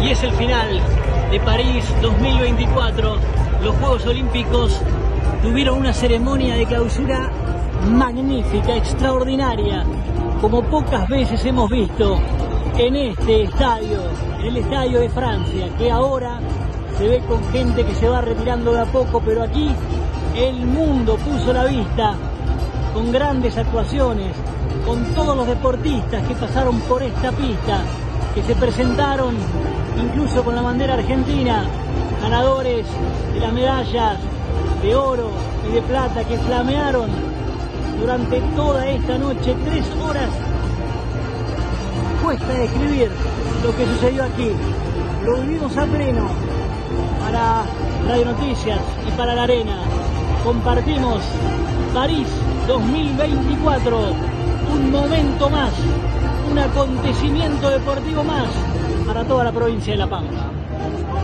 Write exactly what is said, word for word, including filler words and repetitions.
Y es el final de París dos mil veinticuatro. Los Juegos Olímpicos tuvieron una ceremonia de clausura magnífica, extraordinaria, como pocas veces hemos visto en este estadio, en el Estadio de Francia, que ahora se ve con gente que se va retirando de a poco, pero aquí el mundo puso la vista con grandes actuaciones, con todos los deportistas que pasaron por esta pista, que se presentaron incluso con la bandera argentina, ganadores de las medallas de oro y de plata que flamearon durante toda esta noche. Tres horas, cuesta describir lo que sucedió aquí. Lo vivimos a pleno para Radio Noticias y para La Arena. Compartimos París dos mil veinticuatro, un momento más, un acontecimiento deportivo más para toda la provincia de La Pampa.